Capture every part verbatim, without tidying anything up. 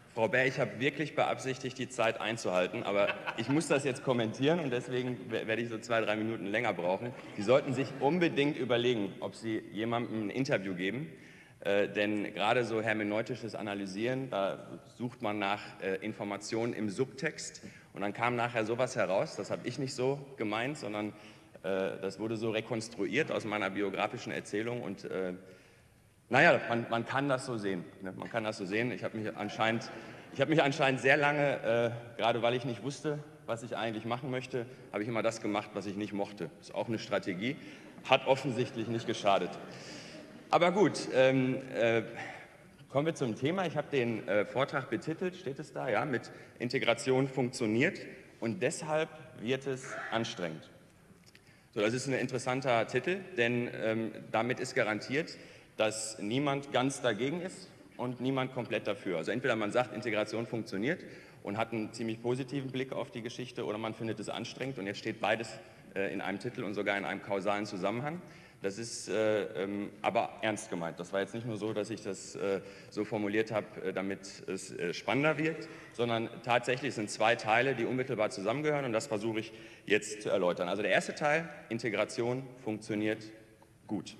Frau Baer, ich habe wirklich beabsichtigt, die Zeit einzuhalten, aber ich muss das jetzt kommentieren und deswegen werde ich so zwei, drei Minuten länger brauchen. Sie sollten sich unbedingt überlegen, ob Sie jemandem ein Interview geben, äh, denn gerade so hermeneutisches Analysieren, da sucht man nach äh, Informationen im Subtext und dann kam nachher sowas heraus, das habe ich nicht so gemeint, sondern äh, das wurde so rekonstruiert aus meiner biografischen Erzählung und äh, naja, man, man kann das so sehen. Ne? Man kann das so sehen. Ich habe mich anscheinend, ich habe mich anscheinend sehr lange, äh, gerade weil ich nicht wusste, was ich eigentlich machen möchte, habe ich immer das gemacht, was ich nicht mochte. Das ist auch eine Strategie, hat offensichtlich nicht geschadet. Aber gut, ähm, äh, kommen wir zum Thema. Ich habe den äh, Vortrag betitelt, steht es da, ja, mit Integration funktioniert und deshalb wird es anstrengend. So, das ist ein interessanter Titel, denn ähm, damit ist garantiert, dass niemand ganz dagegen ist und niemand komplett dafür. Also entweder man sagt, Integration funktioniert und hat einen ziemlich positiven Blick auf die Geschichte oder man findet es anstrengend und jetzt steht beides äh, in einem Titel und sogar in einem kausalen Zusammenhang. Das ist äh, ähm, aber ernst gemeint. Das war jetzt nicht nur so, dass ich das äh, so formuliert habe, äh, damit es äh, spannender wird, sondern tatsächlich sind zwei Teile, die unmittelbar zusammengehören und das versuche ich jetzt zu erläutern. Also der erste Teil, Integration funktioniert gut.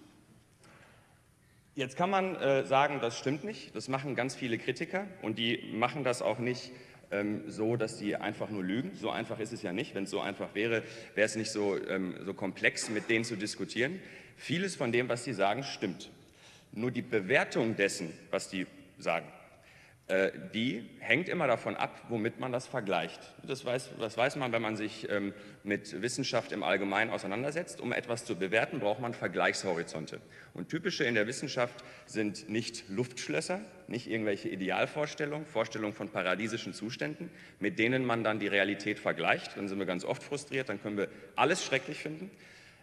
Jetzt kann man äh, sagen, das stimmt nicht. Das machen ganz viele Kritiker und die machen das auch nicht ähm, so, dass die einfach nur lügen. So einfach ist es ja nicht. Wenn es so einfach wäre, wäre es nicht so, ähm, so komplex, mit denen zu diskutieren. Vieles von dem, was die sagen, stimmt. Nur die Bewertung dessen, was die sagen, äh, die hängt immer davon ab, womit man das vergleicht. Das weiß, das weiß man, wenn man sich ähm, mit Wissenschaft im Allgemeinen auseinandersetzt. Um etwas zu bewerten, braucht man Vergleichshorizonte. Und typische in der Wissenschaft sind nicht Luftschlösser, nicht irgendwelche Idealvorstellungen, Vorstellungen von paradiesischen Zuständen, mit denen man dann die Realität vergleicht. Dann sind wir ganz oft frustriert, dann können wir alles schrecklich finden,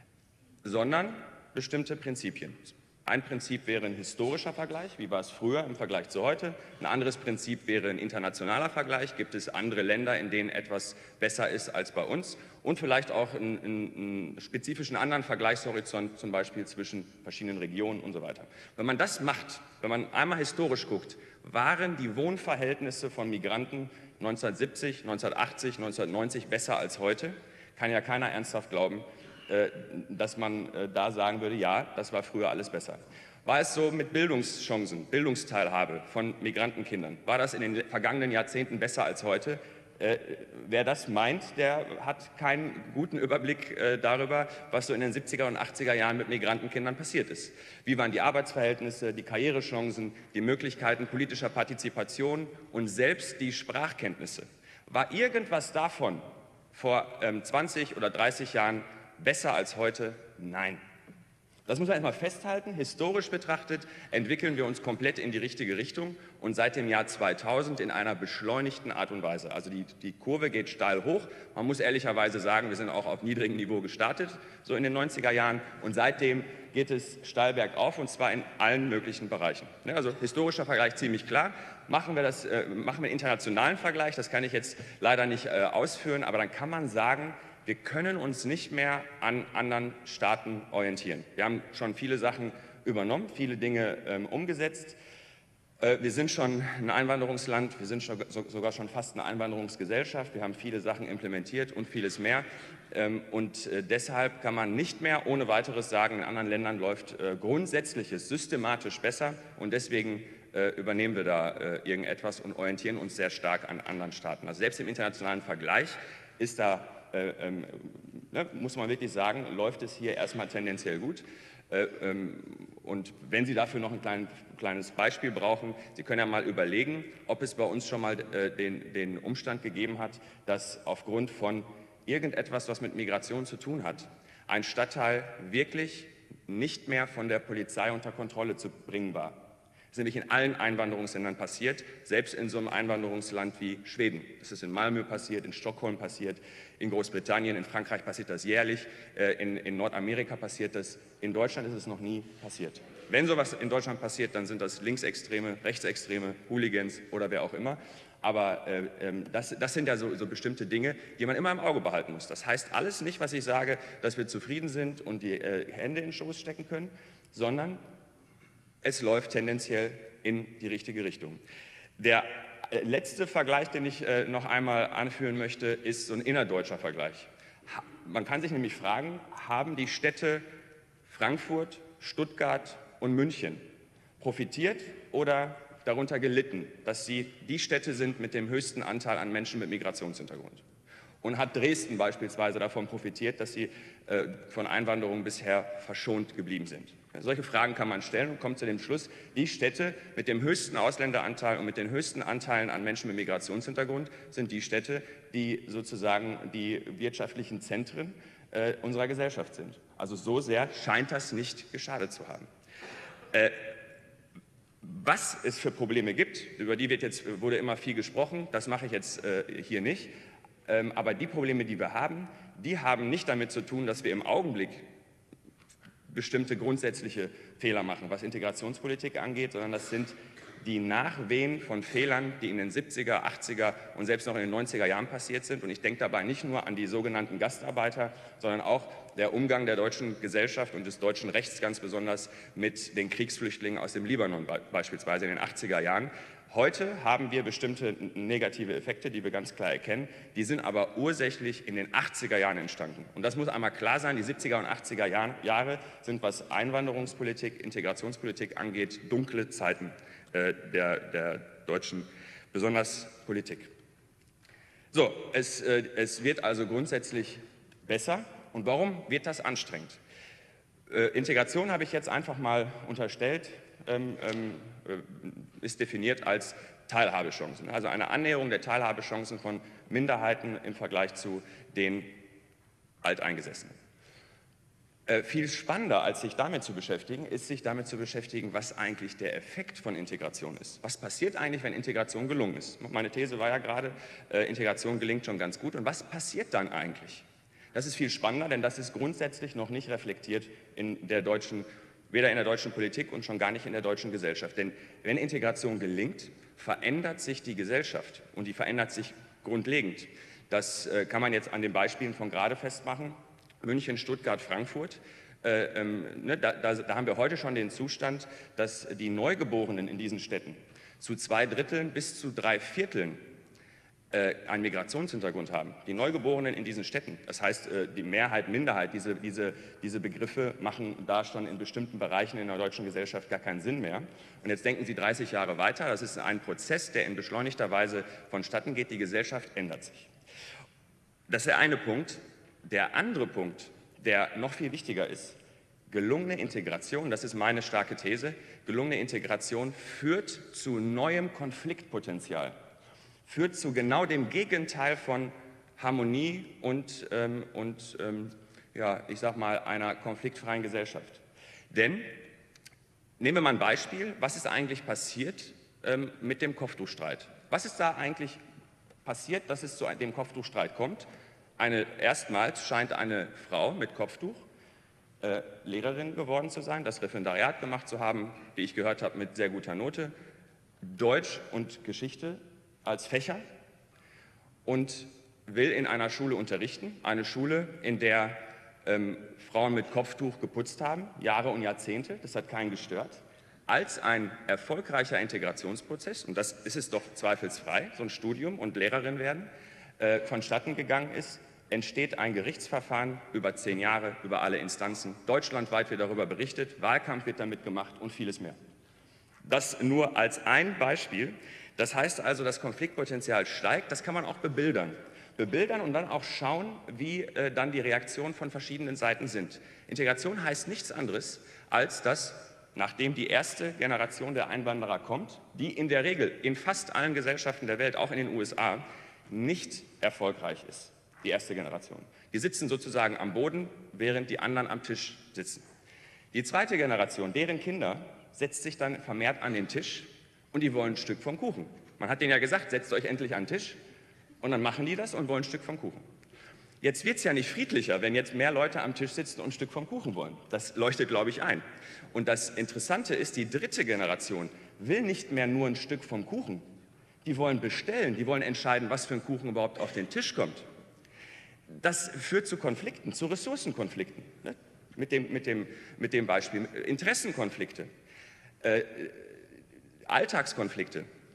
sondern bestimmte Prinzipien. Ein Prinzip wäre ein historischer Vergleich, wie war es früher im Vergleich zu heute. Ein anderes Prinzip wäre ein internationaler Vergleich, gibt es andere Länder, in denen etwas besser ist als bei uns. Und vielleicht auch einen, einen spezifischen anderen Vergleichshorizont, zum Beispiel zwischen verschiedenen Regionen und so weiter. Wenn man das macht, wenn man einmal historisch guckt, waren die Wohnverhältnisse von Migranten neunzehnhundertsiebzig, neunzehnhundertachtzig, neunzehnhundertneunzig besser als heute, kann ja keiner ernsthaft glauben, dass man da sagen würde, ja, das war früher alles besser. War es so mit Bildungschancen, Bildungsteilhabe von Migrantenkindern? War das in den vergangenen Jahrzehnten besser als heute? Äh, wer das meint, der hat keinen guten Überblick äh, darüber, was so in den siebziger und achtziger Jahren mit Migrantenkindern passiert ist. Wie waren die Arbeitsverhältnisse, die Karrierechancen, die Möglichkeiten politischer Partizipation und selbst die Sprachkenntnisse? War irgendwas davon vor ähm, zwanzig oder dreißig Jahren besser als heute? Nein. Das muss man erstmal festhalten. Historisch betrachtet entwickeln wir uns komplett in die richtige Richtung und seit dem Jahr zweitausend in einer beschleunigten Art und Weise. Also die, die Kurve geht steil hoch. Man muss ehrlicherweise sagen, wir sind auch auf niedrigem Niveau gestartet, so in den neunziger Jahren. Und seitdem geht es steil bergauf und zwar in allen möglichen Bereichen. Also historischer Vergleich ziemlich klar. Machen wir, das, äh, machen wir einen internationalen Vergleich, das kann ich jetzt leider nicht äh, ausführen, aber dann kann man sagen, wir können uns nicht mehr an anderen Staaten orientieren. Wir haben schon viele Sachen übernommen, viele Dinge ähm, umgesetzt. Äh, wir sind schon ein Einwanderungsland, wir sind schon, so, sogar schon fast eine Einwanderungsgesellschaft. Wir haben viele Sachen implementiert und vieles mehr. Ähm, und äh, deshalb kann man nicht mehr ohne weiteres sagen, in anderen Ländern läuft äh, Grundsätzliches systematisch besser. Und deswegen äh, übernehmen wir da äh, irgendetwas und orientieren uns sehr stark an anderen Staaten. Also selbst im internationalen Vergleich ist da Äh, ähm, ne, muss man wirklich sagen, läuft es hier erstmal tendenziell gut. Äh, ähm, und wenn Sie dafür noch ein klein, kleines Beispiel brauchen, Sie können ja mal überlegen, ob es bei uns schon mal äh, den, den Umstand gegeben hat, dass aufgrund von irgendetwas, was mit Migration zu tun hat, ein Stadtteil wirklich nicht mehr von der Polizei unter Kontrolle zu bringen war. Das ist nämlich in allen Einwanderungsländern passiert, selbst in so einem Einwanderungsland wie Schweden. Das ist in Malmö passiert, in Stockholm passiert, in Großbritannien, in Frankreich passiert das jährlich, in, in Nordamerika passiert das, in Deutschland ist es noch nie passiert. Wenn sowas in Deutschland passiert, dann sind das Linksextreme, Rechtsextreme, Hooligans oder wer auch immer. Aber äh, das, das sind ja so, so bestimmte Dinge, die man immer im Auge behalten muss. Das heißt alles nicht, was ich sage, dass wir zufrieden sind und die äh, Hände in den Schoß stecken können, sondern es läuft tendenziell in die richtige Richtung. Der letzte Vergleich, den ich äh, noch einmal anführen möchte, ist so ein innerdeutscher Vergleich. Ha, man kann sich nämlich fragen, haben die Städte Frankfurt, Stuttgart und München profitiert oder darunter gelitten, dass sie die Städte sind mit dem höchsten Anteil an Menschen mit Migrationshintergrund? Und hat Dresden beispielsweise davon profitiert, dass sie äh, von Einwanderung bisher verschont geblieben sind? Solche Fragen kann man stellen und kommt zu dem Schluss, die Städte mit dem höchsten Ausländeranteil und mit den höchsten Anteilen an Menschen mit Migrationshintergrund sind die Städte, die sozusagen die wirtschaftlichen Zentren äh, unserer Gesellschaft sind. Also so sehr scheint das nicht geschadet zu haben. Äh, was es für Probleme gibt, über die wird jetzt, wurde immer viel gesprochen, das mache ich jetzt äh, hier nicht. Ähm, aber die Probleme, die wir haben, die haben nicht damit zu tun, dass wir im Augenblick bestimmte grundsätzliche Fehler machen, was Integrationspolitik angeht, sondern das sind die Nachwehen von Fehlern, die in den siebziger, achtziger und selbst noch in den neunziger Jahren passiert sind. Und ich denke dabei nicht nur an die sogenannten Gastarbeiter, sondern auch der Umgang der deutschen Gesellschaft und des deutschen Rechts ganz besonders mit den Kriegsflüchtlingen aus dem Libanon beispielsweise in den achtziger Jahren. Heute haben wir bestimmte negative Effekte, die wir ganz klar erkennen. Die sind aber ursächlich in den achtziger Jahren entstanden. Und das muss einmal klar sein, die siebziger und achtziger Jahre sind, was Einwanderungspolitik, Integrationspolitik angeht, dunkle Zeiten äh, der, der deutschen, besonders Politik. So, es, äh, es wird also grundsätzlich besser. Und warum wird das anstrengend? Äh, Integration habe ich jetzt einfach mal unterstellt. Ähm, ähm, ist definiert als Teilhabechancen, also eine Annäherung der Teilhabechancen von Minderheiten im Vergleich zu den Alteingesessenen. Äh, viel spannender, als sich damit zu beschäftigen, ist sich damit zu beschäftigen, was eigentlich der Effekt von Integration ist. Was passiert eigentlich, wenn Integration gelungen ist? Meine These war ja gerade, äh, Integration gelingt schon ganz gut. Und was passiert dann eigentlich? Das ist viel spannender, denn das ist grundsätzlich noch nicht reflektiert in der deutschen weder in der deutschen Politik und schon gar nicht in der deutschen Gesellschaft. Denn wenn Integration gelingt, verändert sich die Gesellschaft und die verändert sich grundlegend. Das äh, kann man jetzt an den Beispielen von gerade festmachen. München, Stuttgart, Frankfurt. Äh, ähm, ne, da, da, da haben wir heute schon den Zustand, dass die Neugeborenen in diesen Städten zu zwei Dritteln bis zu drei Vierteln einen Migrationshintergrund haben. Die Neugeborenen in diesen Städten, das heißt die Mehrheit, Minderheit, diese, diese, diese Begriffe machen da schon in bestimmten Bereichen in der deutschen Gesellschaft gar keinen Sinn mehr. Und jetzt denken Sie dreißig Jahre weiter, das ist ein Prozess, der in beschleunigter Weise vonstatten geht, die Gesellschaft ändert sich. Das ist der eine Punkt. Der andere Punkt, der noch viel wichtiger ist, gelungene Integration, das ist meine starke These, gelungene Integration führt zu neuem Konfliktpotenzial. Führt zu genau dem Gegenteil von Harmonie und, ähm, und ähm, ja, ich sag mal, einer konfliktfreien Gesellschaft. Denn, nehmen wir mal ein Beispiel, was ist eigentlich passiert ähm, mit dem Kopftuchstreit? Was ist da eigentlich passiert, dass es zu dem Kopftuchstreit kommt? Eine, erstmals scheint eine Frau mit Kopftuch äh, Lehrerin geworden zu sein, das Referendariat gemacht zu haben, wie ich gehört habe, mit sehr guter Note, Deutsch und Geschichte als Fächer und will in einer Schule unterrichten, eine Schule, in der ähm, Frauen mit Kopftuch geputzt haben, Jahre und Jahrzehnte, das hat keinen gestört, als ein erfolgreicher Integrationsprozess, und das ist es doch zweifelsfrei, so ein Studium und Lehrerin werden, äh, vonstatten gegangen ist, entsteht ein Gerichtsverfahren über zehn Jahre, über alle Instanzen, deutschlandweit wird darüber berichtet, Wahlkampf wird damit gemacht und vieles mehr. Das nur als ein Beispiel. Das heißt also, das Konfliktpotenzial steigt, das kann man auch bebildern. Bebildern und dann auch schauen, wie äh, dann die Reaktionen von verschiedenen Seiten sind. Integration heißt nichts anderes, als dass, nachdem die erste Generation der Einwanderer kommt, die in der Regel in fast allen Gesellschaften der Welt, auch in den U S A, nicht erfolgreich ist, die erste Generation. Die sitzen sozusagen am Boden, während die anderen am Tisch sitzen. Die zweite Generation, deren Kinder, setzt sich dann vermehrt an den Tisch und die wollen ein Stück vom Kuchen. Man hat denen ja gesagt, setzt euch endlich an den Tisch und dann machen die das und wollen ein Stück vom Kuchen. Jetzt wird es ja nicht friedlicher, wenn jetzt mehr Leute am Tisch sitzen und ein Stück vom Kuchen wollen. Das leuchtet, glaube ich, ein. Und das Interessante ist, die dritte Generation will nicht mehr nur ein Stück vom Kuchen. Die wollen bestellen, die wollen entscheiden, was für ein Kuchen überhaupt auf den Tisch kommt. Das führt zu Konflikten, zu Ressourcenkonflikten. Ne? Mit dem, mit dem, mit dem Beispiel Interessenkonflikte. Äh, Alltagskonflikte.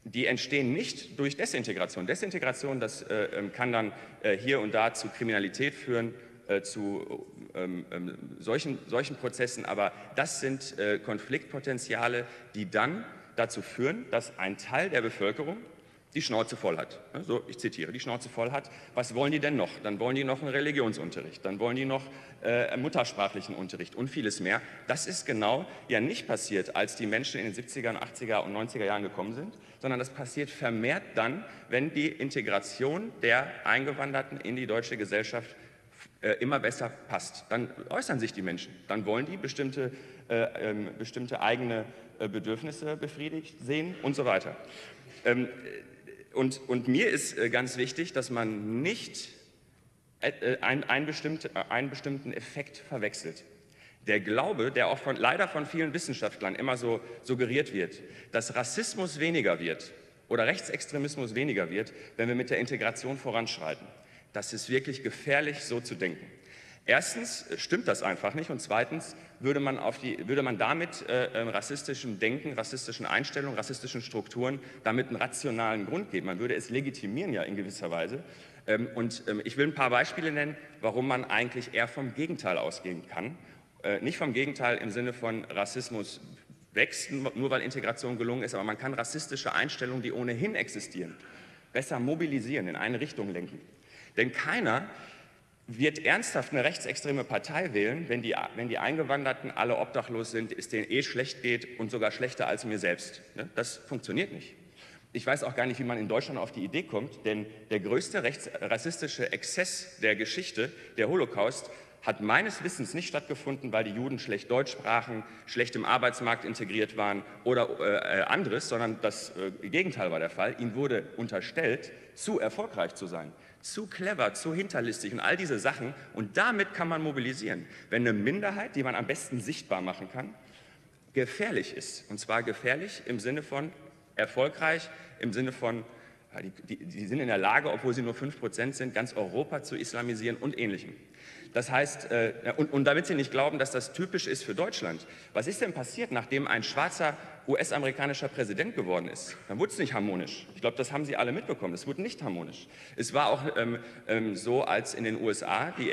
die entstehen nicht durch Desintegration. Desintegration, das äh, kann dann äh, hier und da zu Kriminalität führen, äh, zu ähm, ähm, solchen, solchen Prozessen, aber das sind äh, Konfliktpotenziale, die dann dazu führen, dass ein Teil der Bevölkerung die Schnauze voll hat. Also, ich zitiere, die Schnauze voll hat. Was wollen die denn noch? Dann wollen die noch einen Religionsunterricht, dann wollen die noch äh, muttersprachlichen Unterricht und vieles mehr. Das ist genau ja nicht passiert, als die Menschen in den siebziger, achtziger und neunziger Jahren gekommen sind, sondern das passiert vermehrt dann, wenn die Integration der Eingewanderten in die deutsche Gesellschaft äh, immer besser passt. Dann äußern sich die Menschen, dann wollen die bestimmte, äh, äh, bestimmte eigene äh, Bedürfnisse befriedigt sehen und so weiter. Ähm, Und, und mir ist äh, ganz wichtig, dass man nicht äh, ein, ein bestimmt, äh, einen bestimmten Effekt verwechselt. Der Glaube, der auch von, leider von vielen Wissenschaftlern immer so suggeriert wird, dass Rassismus weniger wird oder Rechtsextremismus weniger wird, wenn wir mit der Integration voranschreiten. Das ist wirklich gefährlich, so zu denken. Erstens stimmt das einfach nicht und zweitens würde man, auf die, würde man damit äh, rassistischem Denken, rassistischen Einstellungen, rassistischen Strukturen damit einen rationalen Grund geben. Man würde es legitimieren ja in gewisser Weise. Ähm, und ähm, ich will ein paar Beispiele nennen, warum man eigentlich eher vom Gegenteil ausgehen kann. Äh, nicht vom Gegenteil im Sinne von Rassismus wächst, nur weil Integration gelungen ist, aber man kann rassistische Einstellungen, die ohnehin existieren, besser mobilisieren, in eine Richtung lenken. Denn keiner wird ernsthaft eine rechtsextreme Partei wählen, wenn die, wenn die Eingewanderten alle obdachlos sind, es denen eh schlecht geht und sogar schlechter als mir selbst. Das funktioniert nicht. Ich weiß auch gar nicht, wie man in Deutschland auf die Idee kommt, denn der größte rechtsrassistische Exzess der Geschichte, der Holocaust, hat meines Wissens nicht stattgefunden, weil die Juden schlecht Deutsch sprachen, schlecht im Arbeitsmarkt integriert waren oder äh, anderes, sondern das äh, Gegenteil war der Fall. Ihnen wurde unterstellt, zu erfolgreich zu sein, zu clever, zu hinterlistig und all diese Sachen. Und damit kann man mobilisieren. Wenn eine Minderheit, die man am besten sichtbar machen kann, gefährlich ist, und zwar gefährlich im Sinne von erfolgreich, im Sinne von, ja, die, die, die sind in der Lage, obwohl sie nur fünf Prozent sind, ganz Europa zu islamisieren und Ähnlichem. Das heißt, äh, und, und damit Sie nicht glauben, dass das typisch ist für Deutschland, was ist denn passiert, nachdem ein schwarzer U S-amerikanischer Präsident geworden ist? Dann wurde es nicht harmonisch. Ich glaube, das haben Sie alle mitbekommen. Es wurde nicht harmonisch. Es war auch ähm, ähm, so, als in den U S A die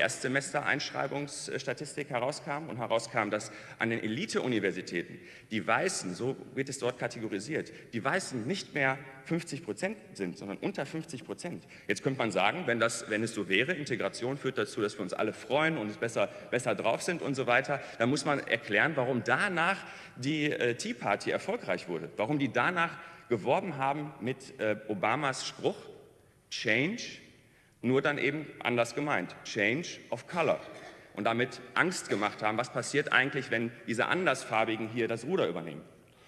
Erstsemester-Einschreibungsstatistik herauskam und herauskam, dass an den Elite-Universitäten die Weißen, so wird es dort kategorisiert, die Weißen nicht mehr fünfzig Prozent sind, sondern unter fünfzig Prozent. Jetzt könnte man sagen, wenn, das, wenn es so wäre, Integration führt dazu, dass wir uns alle freuen und besser, besser drauf sind und so weiter, dann muss man erklären, warum danach die äh, Tea Party erfolgreich wurde, warum die danach geworben haben mit äh, Obamas Spruch Change, nur dann eben anders gemeint, Change of Color, und damit Angst gemacht haben, was passiert eigentlich, wenn diese Andersfarbigen hier das Ruder übernehmen.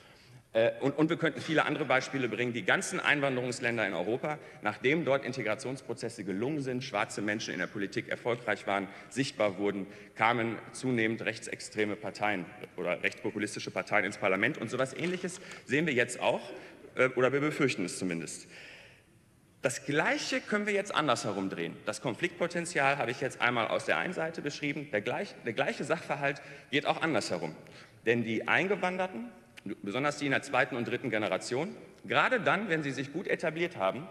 Und, und wir könnten viele andere Beispiele bringen. Die ganzen Einwanderungsländer in Europa, nachdem dort Integrationsprozesse gelungen sind, schwarze Menschen in der Politik erfolgreich waren, sichtbar wurden, kamen zunehmend rechtsextreme Parteien oder rechtspopulistische Parteien ins Parlament. Und so etwas Ähnliches sehen wir jetzt auch, oder wir befürchten es zumindest. Das Gleiche können wir jetzt andersherum drehen. Das Konfliktpotenzial habe ich jetzt einmal aus der einen Seite beschrieben. Der, gleich, der gleiche Sachverhalt geht auch andersherum. Denn die Eingewanderten, besonders die in der zweiten und dritten Generation, gerade dann, wenn sie sich gut etabliert haben,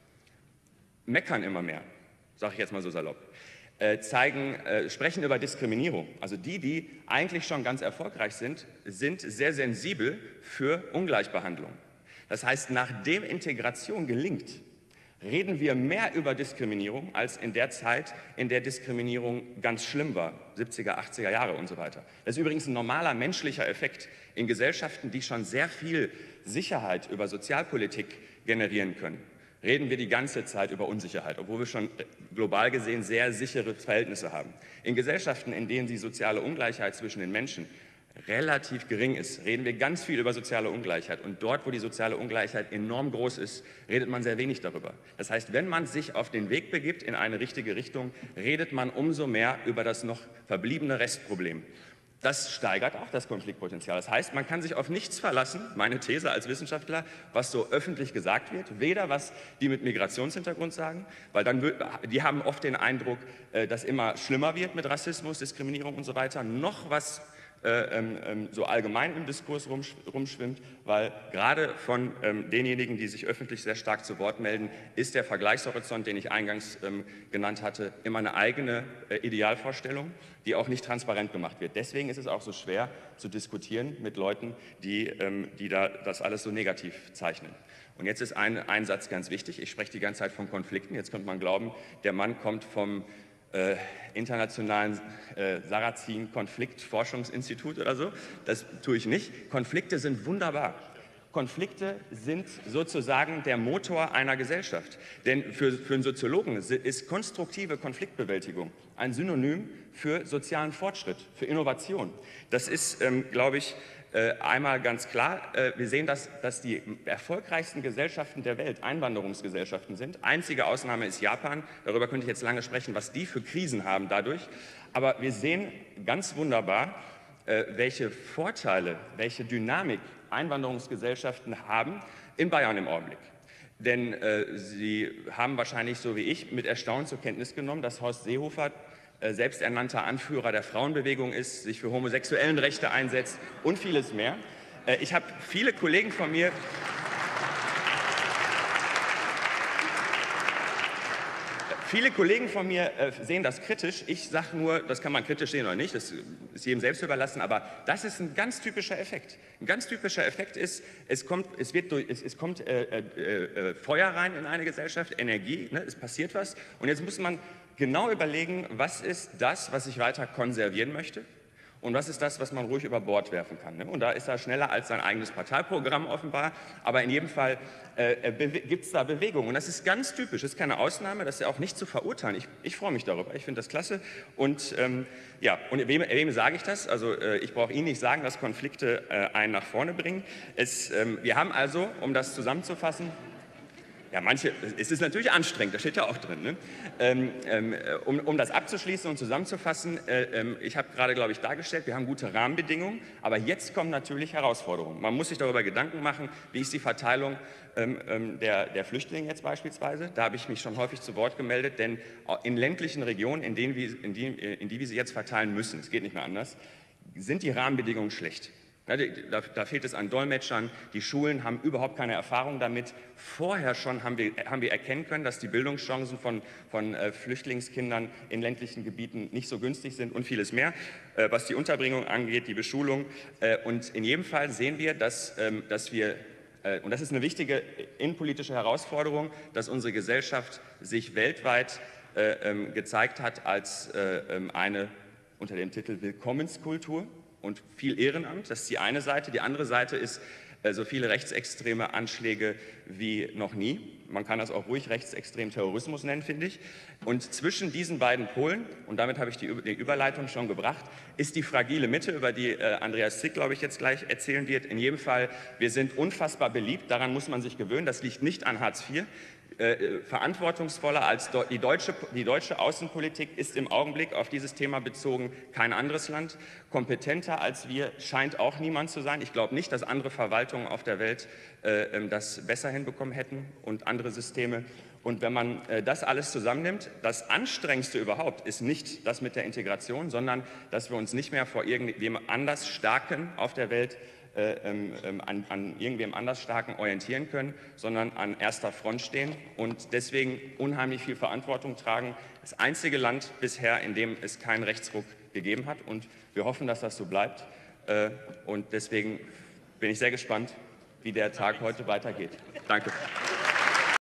meckern immer mehr, sage ich jetzt mal so salopp, äh, zeigen, äh, sprechen über Diskriminierung. Also die, die eigentlich schon ganz erfolgreich sind, sind sehr sensibel für Ungleichbehandlung. Das heißt, nachdem Integration gelingt, reden wir mehr über Diskriminierung als in der Zeit, in der Diskriminierung ganz schlimm war, siebziger, achtziger Jahre und so weiter. Das ist übrigens ein normaler menschlicher Effekt in Gesellschaften, die schon sehr viel Sicherheit über Sozialpolitik generieren können. Reden wir die ganze Zeit über Unsicherheit, obwohl wir schon global gesehen sehr sichere Verhältnisse haben. In Gesellschaften, in denen die soziale Ungleichheit zwischen den Menschen relativ gering ist, reden wir ganz viel über soziale Ungleichheit. Und dort, wo die soziale Ungleichheit enorm groß ist, redet man sehr wenig darüber. Das heißt, wenn man sich auf den Weg begibt in eine richtige Richtung, redet man umso mehr über das noch verbliebene Restproblem. Das steigert auch das Konfliktpotenzial. Das heißt, man kann sich auf nichts verlassen, meine These als Wissenschaftler, was so öffentlich gesagt wird, weder was die mit Migrationshintergrund sagen, weil dann, die haben oft den Eindruck, dass immer schlimmer wird mit Rassismus, Diskriminierung und so weiter, noch was äh, ähm, so allgemein im Diskurs rumsch rumschwimmt, weil gerade von ähm, denjenigen, die sich öffentlich sehr stark zu Wort melden, ist der Vergleichshorizont, den ich eingangs ähm, genannt hatte, immer eine eigene äh, Idealvorstellung, die auch nicht transparent gemacht wird. Deswegen ist es auch so schwer zu diskutieren mit Leuten, die, ähm, die da das alles so negativ zeichnen. Und jetzt ist ein, ein Satz ganz wichtig. Ich spreche die ganze Zeit von Konflikten. Jetzt könnte man glauben, der Mann kommt vom äh, internationalen äh, Sarrazin-Konfliktforschungsinstitut oder so. Das tue ich nicht. Konflikte sind wunderbar. Konflikte sind sozusagen der Motor einer Gesellschaft. Denn für, für einen Soziologen ist konstruktive Konfliktbewältigung ein Synonym für sozialen Fortschritt, für Innovation. Das ist, ähm, glaube ich, äh, einmal ganz klar. Äh, wir sehen, dass, dass die erfolgreichsten Gesellschaften der Welt Einwanderungsgesellschaften sind. Einzige Ausnahme ist Japan. Darüber könnte ich jetzt lange sprechen, was die für Krisen haben dadurch. Aber wir sehen ganz wunderbar, äh, welche Vorteile, welche Dynamik Einwanderungsgesellschaften haben in Bayern im Augenblick. Denn äh, Sie haben wahrscheinlich, so wie ich, mit Erstaunen zur Kenntnis genommen, dass Horst Seehofer äh, selbsternannter Anführer der Frauenbewegung ist, sich für Homosexuellenrechte einsetzt und vieles mehr. Äh, ich habe viele Kollegen von mir... Viele Kollegen von mir äh, sehen das kritisch. Ich sage nur, das kann man kritisch sehen oder nicht, das ist jedem selbst überlassen, aber das ist ein ganz typischer Effekt. Ein ganz typischer Effekt ist, es kommt, es wird durch, es, es kommt äh, äh, äh, Feuer rein in eine Gesellschaft, Energie, ne, es passiert was. Und jetzt muss man genau überlegen, was ist das, was ich weiter konservieren möchte? Und was ist das, was man ruhig über Bord werfen kann? Ne? Und da ist er schneller als sein eigenes Parteiprogramm offenbar. Aber in jedem Fall äh, gibt es da Bewegung. Und das ist ganz typisch, das ist keine Ausnahme, das ist ja auch nicht zu verurteilen. Ich, ich freue mich darüber, ich finde das klasse. Und ähm, ja, und wem, wem sage ich das? Also äh, ich brauche Ihnen nicht sagen, dass Konflikte äh, einen nach vorne bringen. Es, ähm, wir haben also, um das zusammenzufassen, ja, manche, es ist natürlich anstrengend, das steht ja auch drin. Ne? Ähm, ähm, um, um das abzuschließen und zusammenzufassen, äh, ähm, ich habe gerade, glaube ich, dargestellt, wir haben gute Rahmenbedingungen, aber jetzt kommen natürlich Herausforderungen. Man muss sich darüber Gedanken machen, wie ist die Verteilung ähm, der, der Flüchtlinge jetzt beispielsweise. Da habe ich mich schon häufig zu Wort gemeldet, denn in ländlichen Regionen, in, denen wir, in, die, in die wir sie jetzt verteilen müssen, es geht nicht mehr anders, sind die Rahmenbedingungen schlecht. Da, da fehlt es an Dolmetschern, die Schulen haben überhaupt keine Erfahrung damit. Vorher schon haben wir, haben wir erkennen können, dass die Bildungschancen von, von äh, Flüchtlingskindern in ländlichen Gebieten nicht so günstig sind und vieles mehr, äh, was die Unterbringung angeht, die Beschulung. Äh, und in jedem Fall sehen wir, dass, ähm, dass wir, äh, und das ist eine wichtige innenpolitische Herausforderung, dass unsere Gesellschaft sich weltweit äh, ähm, gezeigt hat als äh, eine unter dem Titel Willkommenskultur und viel Ehrenamt. Das ist die eine Seite. Die andere Seite ist äh, so viele rechtsextreme Anschläge wie noch nie. Man kann das auch ruhig rechtsextremen Terrorismus nennen, finde ich. Und zwischen diesen beiden Polen, und damit habe ich die, die Überleitung schon gebracht, ist die fragile Mitte, über die äh, Andreas Zick, glaube ich, jetzt gleich erzählen wird. In jedem Fall, wir sind unfassbar beliebt, daran muss man sich gewöhnen. Das liegt nicht an Hartz vier. Äh, verantwortungsvoller als die deutsche, die deutsche Außenpolitik ist im Augenblick auf dieses Thema bezogen kein anderes Land. Kompetenter als wir scheint auch niemand zu sein. Ich glaube nicht, dass andere Verwaltungen auf der Welt äh, das besser hinbekommen hätten und andere Systeme. Und wenn man äh, das alles zusammennimmt, das Anstrengendste überhaupt ist nicht das mit der Integration, sondern dass wir uns nicht mehr vor irgendwem anders Starken auf der Welt Äh, ähm, an, an irgendwem anders Starken orientieren können, sondern an erster Front stehen und deswegen unheimlich viel Verantwortung tragen. Das einzige Land bisher, in dem es keinen Rechtsruck gegeben hat und wir hoffen, dass das so bleibt. Äh, und deswegen bin ich sehr gespannt, wie der Tag heute weitergeht. Danke.